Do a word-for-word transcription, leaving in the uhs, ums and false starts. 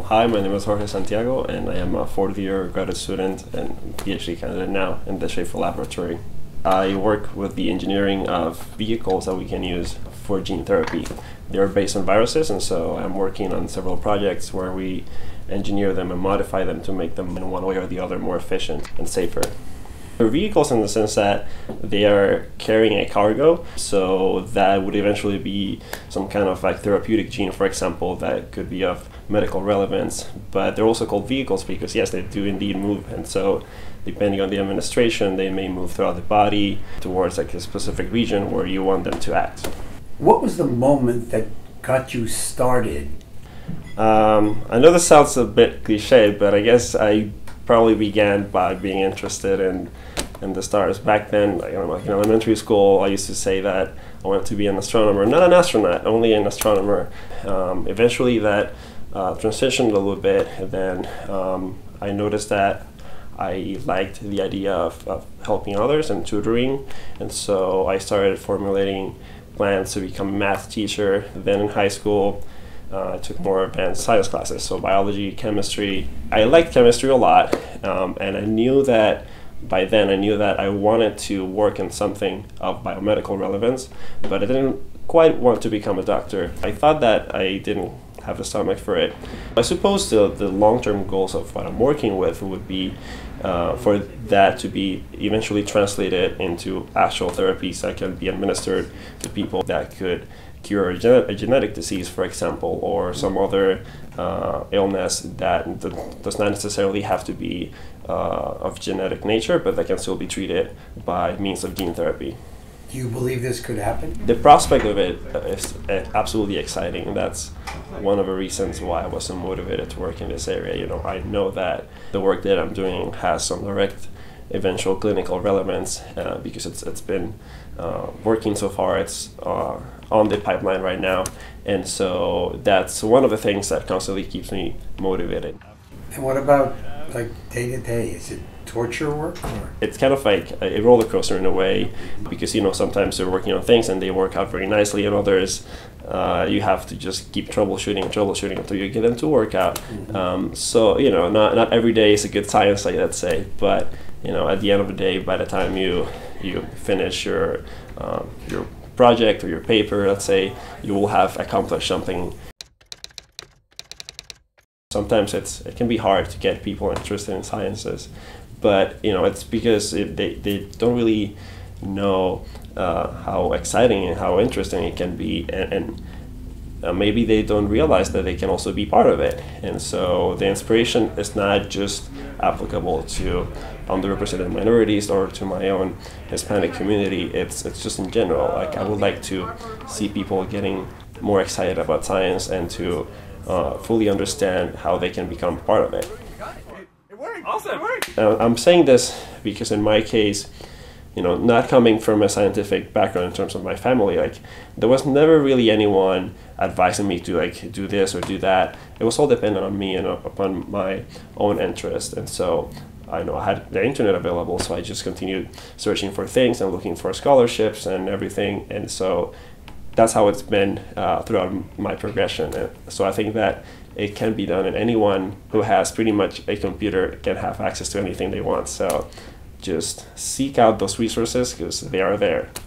Hi, my name is Jorge Santiago, and I am a fourth year graduate student and PhD candidate now in the Schaffer Laboratory. I work with the engineering of vehicles that we can use for gene therapy. They are based on viruses, and so I'm working on several projects where we engineer them and modify them to make them in one way or the other more efficient and safer. They're vehicles in the sense that they are carrying a cargo, so that would eventually be some kind of like therapeutic gene, for example, that could be of medical relevance. But they're also called vehicles because, yes, they do indeed move, and so depending on the administration, they may move throughout the body towards like a specific region where you want them to act. What was the moment that got you started? Um, I know this sounds a bit cliche, but I guess I probably began by being interested in in the stars. Back then, like, I don't know, like in elementary school, I used to say that I wanted to be an astronomer, not an astronaut, only an astronomer. Um, eventually, that uh, transitioned a little bit, and then um, I noticed that I liked the idea of, of helping others and tutoring, and so I started formulating plans to become a math teacher. Then in high school, Uh, I took more advanced science classes, so biology, chemistry. I liked chemistry a lot, um, and I knew that by then I knew that I wanted to work in something of biomedical relevance, but I didn't quite want to become a doctor. I thought that I didn't have the stomach for it. I suppose the, the long-term goals of what I'm working with would be uh, for that to be eventually translated into actual therapies that can be administered to people that could cure a, gen a genetic disease, for example, or some other uh, illness that does not necessarily have to be uh, of genetic nature, but that can still be treated by means of gene therapy. Do you believe this could happen? The prospect of it is absolutely exciting, and that's one of the reasons why I was so motivated to work in this area. You know, I know that the work that I'm doing has some direct eventual clinical relevance uh, because it's it's been uh, working so far. It's uh, on the pipeline right now, and so that's one of the things that constantly keeps me motivated. And what about like day to day? Is it torture work? Or? It's kind of like a roller coaster in a way, because you know sometimes you're working on things and they work out very nicely, and others uh, you have to just keep troubleshooting and troubleshooting until you get them to work out. Mm-hmm. um, so you know, not not every day is a good science, like let's say, but you know, at the end of the day, by the time you you finish your um, your project or your paper, let's say, you will have accomplished something. Sometimes it's it can be hard to get people interested in sciences, but you know, it's because it, they they don't really know uh, how exciting and how interesting it can be, and, and uh, maybe they don't realize that they can also be part of it. And so the inspiration is not just applicable to underrepresented minorities or to my own Hispanic community. It's it's just in general. Like, I would like to see people getting more excited about science and to uh, fully understand how they can become part of it. Uh, I'm saying this because in my case, you know, not coming from a scientific background in terms of my family, like there was never really anyone advising me to like do this or do that. It was all dependent on me and upon my own interest. And so I know I had the internet available, so I just continued searching for things and looking for scholarships and everything. And so that's how it's been uh, throughout my progression. And so I think that it can be done, and anyone who has pretty much a computer can have access to anything they want. So just seek out those resources because they are there.